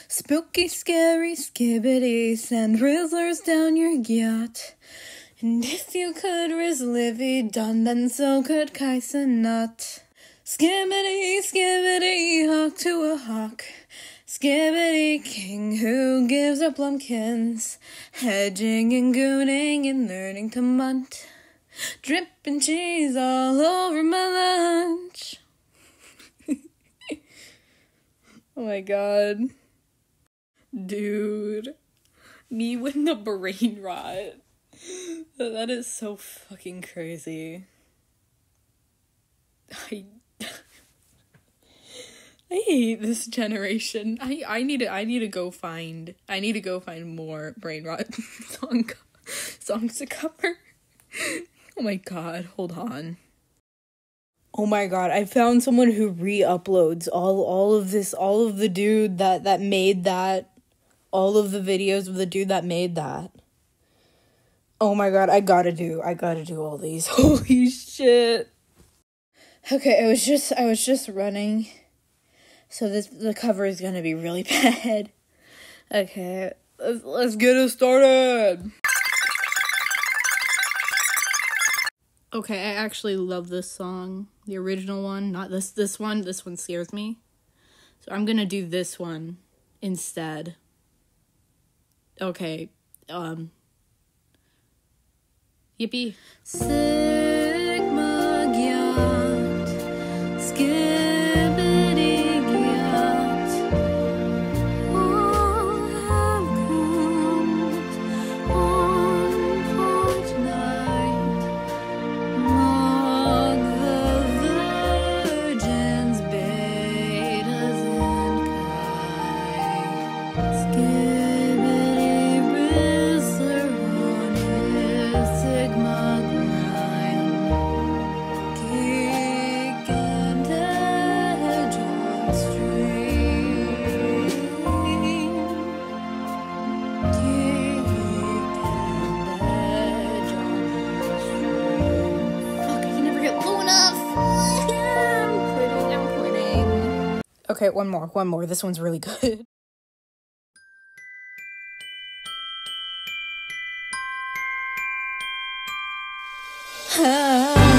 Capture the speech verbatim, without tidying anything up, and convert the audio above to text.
Spooky, scary, skibbity, send rizzlers down your yacht. And if you could riz Livy Dunn, then so could Kaisa Nut. Skibbity, skibbity, hawk to a hawk. Skibbity king who gives up lumpkins. Hedging and gooning and learning to munt. Dripping cheese all over my lunch. Oh my god. Dude. Me with the brain rot. That is so fucking crazy. I... I hate this generation. I, I need to I need to go find I need to go find more brain rot song songs to cover. Oh my god, hold on. Oh my god, I found someone who re-uploads all all of this, all of the dude that that made that, all of the videos of the dude that made that. Oh my god, I gotta do I gotta do all these. Holy shit. Okay, I was just I was just running. So this the cover is gonna be really bad. Okay, let's, let's get it started. Okay, I actually love this song. The original one, not this this one. This one scares me. So I'm gonna do this one instead. Okay, um. Yippee. Sigma Gyat. Skibbity Gyat. All have cooled on point night. Mog the virgins, betas and kai. Skibbity Rizzler on his Sigma grind. Kick and edge on stream. Kick and edge on stream. Fuck, I can never get low enough. I'm quitting, I'm quitting. Okay, one more, one more. This one's really good. Ah.